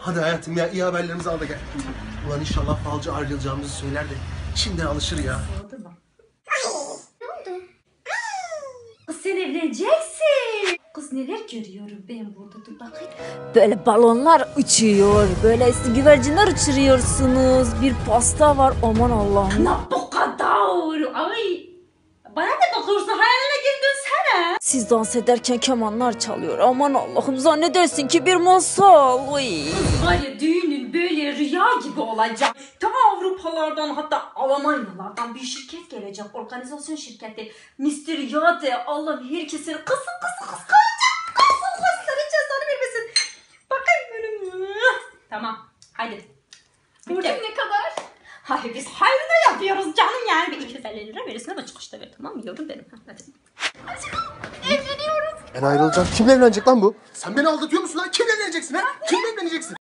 Hadi hayatım ya, iyi haberlerimizi al da gel. Ulan inşallah falcı ayrılacağımızı söyler de şimdiden alışır ya. Oldu mu? Ne oldu? Kız sen evleneceksin. Kız neler görüyorum ben burada, dur bakayım. Böyle balonlar uçuyor. Böyle güvercinler uçuruyorsunuz. Bir pasta var. Aman Allah'ım. Ne bu kadar? Ay. Bana ne bakıyorsun? Hayaline geri dönsene. Siz dans ederken kemanlar çalıyor. Aman Allah'ım, zannedersin ki bir masal. Uy. Var ya, düğünün böyle rüya gibi olacak. Tam Avrupalardan, hatta Almanyalardan bir şirket gelecek. Organizasyon şirketi. Mr. Yade. Allah'ım, herkesin kısın kıskanacak. Kısın kısın cezanı vermesin. Bakayım benim. Tamam. Hadi. Burada ne kadar? Hayır, biz hayrına yapıyoruz canım yani. Bir 250 lira verisine de çıkışta ver, tamam mı yavrum benim? Hadi. Evleniyoruz. Ben ayrılacağım. Kimle evlenecek lan bu? Sen beni aldatıyor musun lan? Kimle evleneceksin ha? Kimle evleneceksin?